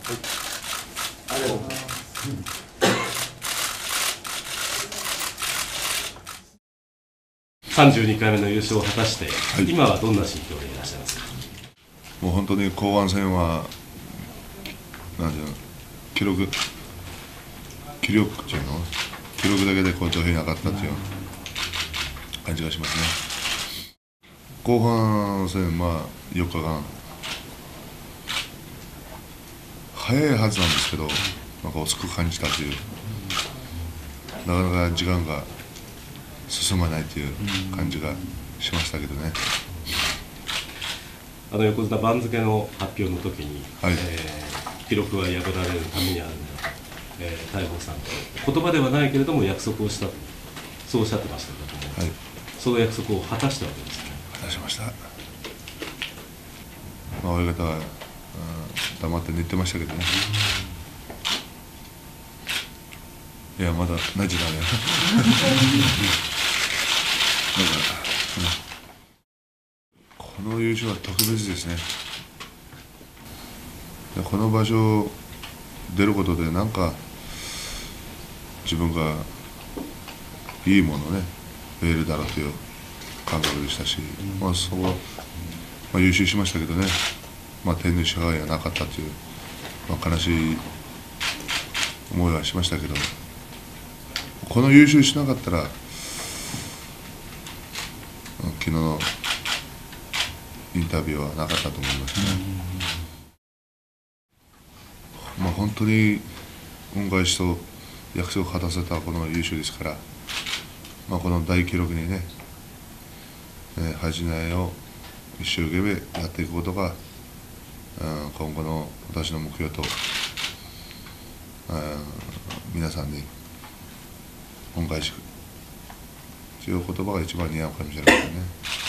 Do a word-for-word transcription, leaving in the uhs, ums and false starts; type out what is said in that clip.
ありがとうございます。 さんじゅうにかいめの優勝を果たして、 はい、 今はどんな心境でいらっしゃいますか。 もう本当に後半戦はなんていうの、記録記録っていうの記録だけでこう上辺に上がったっていう感じがしますね。後半戦、まあよっかかん早いはずなんですけど、なんか遅く感じたという、なかなか時間が進まないという感じがしましたけどね。 あの横綱番付の発表の時に、 はい、 えー、記録は破られるためにあるのだ、えー、大鵬さんと言葉ではないけれども約束をしたと、そうおっしゃってましたけども、はい、その約束を果たしたわけですね。 果たしました。まあ、親方は黙って寝てましたけどね。いや、まだないじゃダメよ。なんか、この優勝は特別ですね。この場所出ることでなんか自分がいいものをね得るだろうという感覚でしたし、まあそこは、まあ、優勝しましたけどね、まあ、天の支配がなかったという、まあ、悲しい思いはしましたけど、この優勝しなかったら昨日のインタビューはなかったと思いますね。まあ本当に恩返しと約束を果たせたこの優勝ですから、まあ、この大記録にね、えー、恥じないを一生懸命やっていくことが、うん、今後の私の目標と、うん、皆さんに恩返しという言葉が一番似合うかもしれませんね。